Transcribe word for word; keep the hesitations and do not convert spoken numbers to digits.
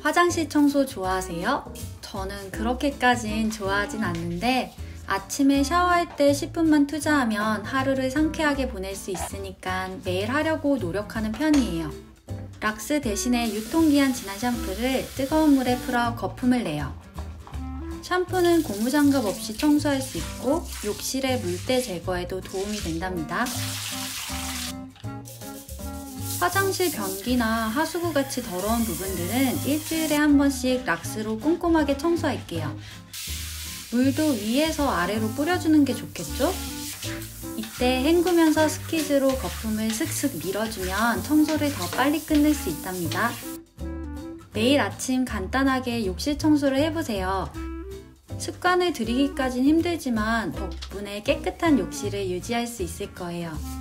화장실 청소 좋아하세요? 저는 그렇게까진 좋아하진 않는데 아침에 샤워할 때 십 분만 투자하면 하루를 상쾌하게 보낼 수 있으니까 매일 하려고 노력하는 편이에요. 락스 대신에 유통기한 지난 샴푸를 뜨거운 물에 풀어 거품을 내요. 샴푸는 고무장갑 없이 청소할 수 있고 욕실의 물때 제거에도 도움이 된답니다. 화장실 변기나 하수구같이 더러운 부분들은 일주일에 한 번씩 락스로 꼼꼼하게 청소할게요. 물도 위에서 아래로 뿌려주는 게 좋겠죠? 이때 헹구면서 스키즈로 거품을 슥슥 밀어주면 청소를 더 빨리 끝낼 수 있답니다. 매일 아침 간단하게 욕실 청소를 해보세요. 습관을 들이기까진 힘들지만 덕분에 깨끗한 욕실을 유지할 수 있을 거예요.